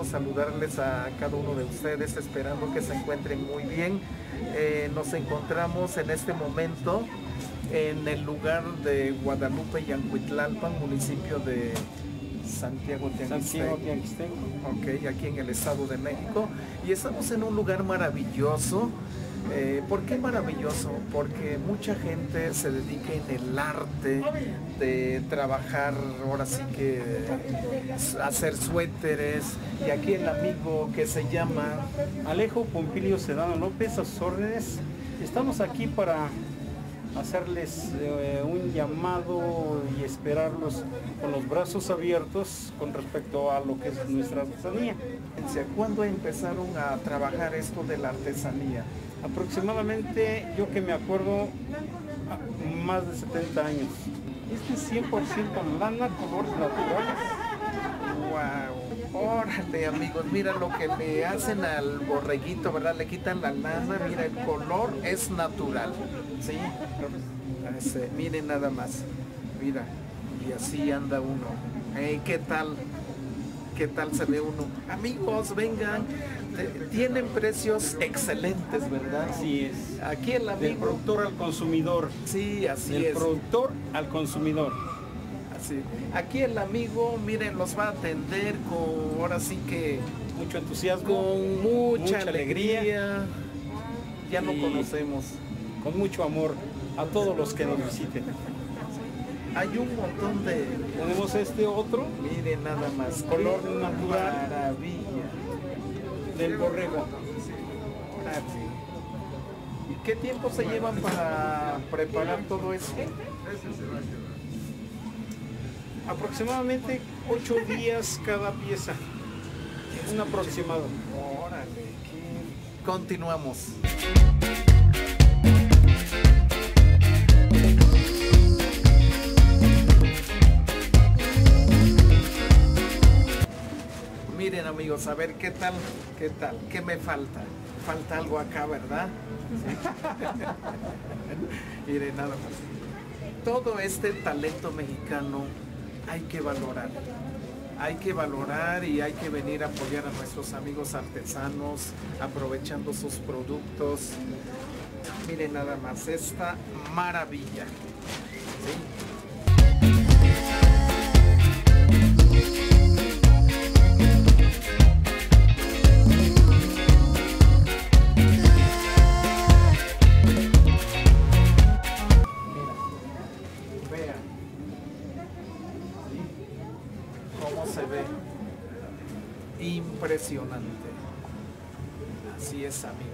gusto saludarles a cada uno de ustedes, esperando que se encuentren muy bien. Nos encontramos en este momento en el lugar de Guadalupe Yancuitlalpan, municipio de Santiago Tianguistenco. Ok, aquí en el Estado de México. Y estamos en un lugar maravilloso. ¿Por qué maravilloso? Porque mucha gente se dedica en el arte de trabajar, ahora sí que hacer suéteres. Y aquí el amigo que se llama Alejo Pompilio Sedano López, a sus órdenes. Estamos aquí para hacerles un llamado y esperarlos con los brazos abiertos con respecto a lo que es nuestra artesanía. ¿Cuándo empezaron a trabajar esto de la artesanía? Aproximadamente, yo que me acuerdo, más de 70 años. Este es 100% lana, colores naturales. ¡Wow! Órale, amigos, mira lo que le hacen al borreguito, ¿verdad? Le quitan la lana, mira, el color es natural, ¿sí? Miren nada más, mira, y así anda uno. ¿Qué tal? ¿Qué tal se ve uno? Amigos, vengan, tienen precios excelentes, ¿verdad? Así es. Aquí el amigo... Del productor al consumidor. Sí, así es. Del productor al consumidor. Así. Aquí el amigo, miren, los va a atender con, ahora sí que... mucho entusiasmo. Con mucha alegría. Ya lo conocemos. Con mucho amor a todos los que nos visiten. Hay un montón de... Tenemos este otro. Miren nada más. Color natural. Maravilla. Del borrego. ¿Y qué tiempo se llevan para preparar todo esto? Aproximadamente 8 días cada pieza. Un aproximado. Órale, continuamos. Miren, amigos, a ver qué tal, qué me falta. Falta algo acá, ¿verdad? Miren, nada más. Todo este talento mexicano hay que valorar. Hay que valorar y hay que venir a apoyar a nuestros amigos artesanos, aprovechando sus productos. Miren nada más esta maravilla. ¿Sí? Se ve impresionante. Así es, amigo.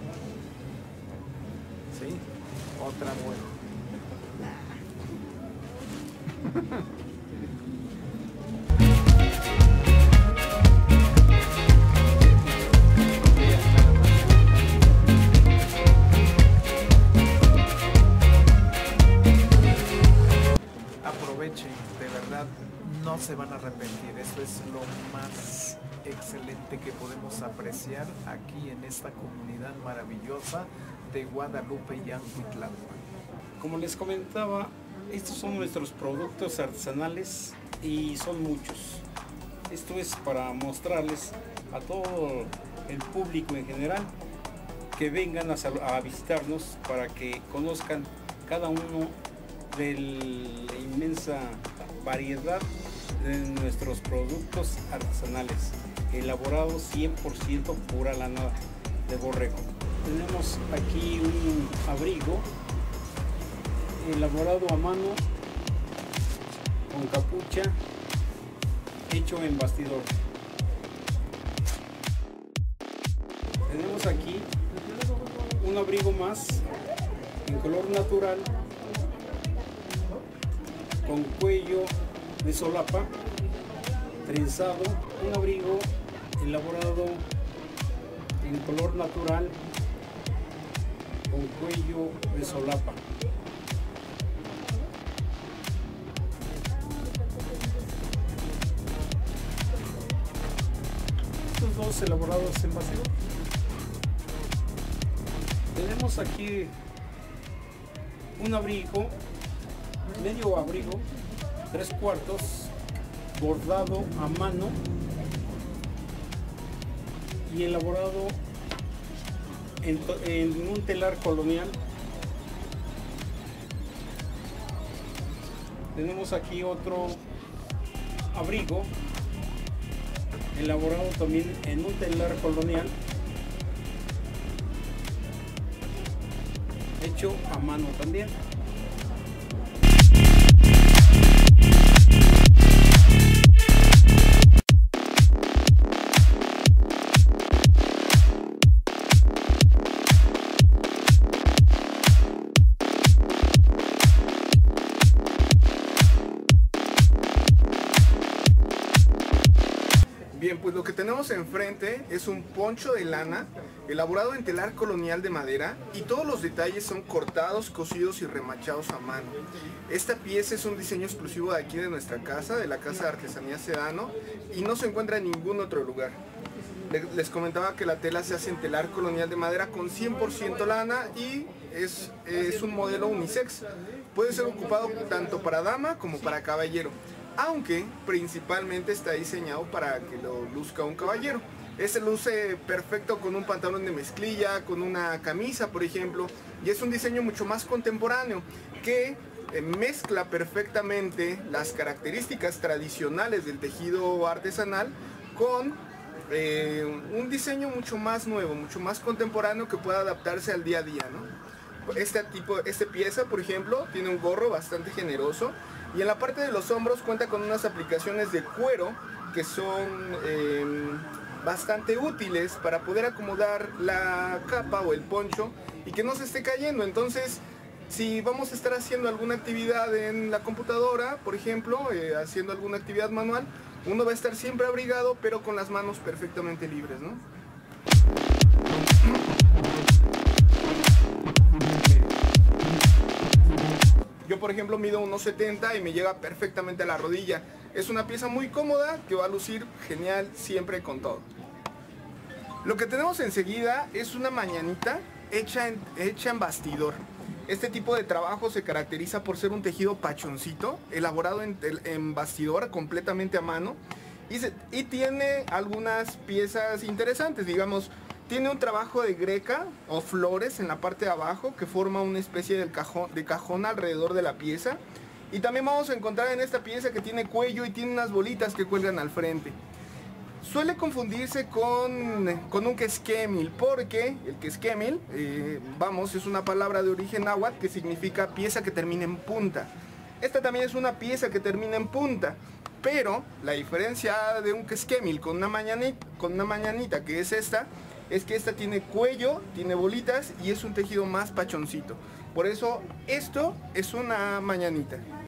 ¿Sí? Otra buena. Aprovechen, de verdad. No se van a arrepentir, eso es lo más excelente que podemos apreciar aquí en esta comunidad maravillosa de Guadalupe Yancuitlalpan. Como les comentaba, estos son nuestros productos artesanales y son muchos. Esto es para mostrarles a todo el público en general que vengan a visitarnos para que conozcan cada uno de la inmensa variedad de nuestros productos artesanales, elaborados 100% pura lana de borrego. Tenemos aquí un abrigo elaborado a mano con capucha, hecho en bastidor. Tenemos aquí un abrigo más en color natural con cuello de solapa, trenzado, un abrigo elaborado en color natural con cuello de solapa. Estos dos elaborados en bastidor. Tenemos aquí un abrigo, medio abrigo, 3/4, bordado a mano y elaborado en un telar colonial. Tenemos aquí otro abrigo elaborado también en un telar colonial, hecho a mano también. Bien, pues lo que tenemos enfrente es un poncho de lana elaborado en telar colonial de madera y todos los detalles son cortados, cosidos y remachados a mano. Esta pieza es un diseño exclusivo de aquí de nuestra casa, de la Casa de Artesanía Sedano, y no se encuentra en ningún otro lugar. Les comentaba que la tela se hace en telar colonial de madera con 100% lana y es un modelo unisex. Puede ser ocupado tanto para dama como para caballero, aunque principalmente está diseñado para que lo luzca un caballero. Este luce perfecto con un pantalón de mezclilla, con una camisa por ejemplo, y es un diseño mucho más contemporáneo que mezcla perfectamente las características tradicionales del tejido artesanal con un diseño mucho más nuevo, mucho más contemporáneo que pueda adaptarse al día a día, ¿no? Esta pieza, por ejemplo, tiene un gorro bastante generoso y en la parte de los hombros cuenta con unas aplicaciones de cuero que son bastante útiles para poder acomodar la capa o el poncho y que no se esté cayendo. Entonces, si vamos a estar haciendo alguna actividad en la computadora, por ejemplo, haciendo alguna actividad manual, uno va a estar siempre abrigado, pero con las manos perfectamente libres, ¿no? Yo, por ejemplo, mido 1,70 y me llega perfectamente a la rodilla. Es una pieza muy cómoda que va a lucir genial siempre con todo. Lo que tenemos enseguida es una mañanita hecha en bastidor. Este tipo de trabajo se caracteriza por ser un tejido pachoncito, elaborado en bastidor completamente a mano y tiene algunas piezas interesantes, digamos. Tiene un trabajo de greca o flores en la parte de abajo que forma una especie de cajón alrededor de la pieza. Y también vamos a encontrar en esta pieza que tiene cuello y tiene unas bolitas que cuelgan al frente. Suele confundirse con un quesquemil, porque el quesquemil, es una palabra de origen náhuatl que significa pieza que termina en punta. Esta también es una pieza que termina en punta, pero la diferencia de un quesquemil con una mañanita que es esta, es que esta tiene cuello, tiene bolitas y es un tejido más pachoncito. Por eso esto es una mañanita.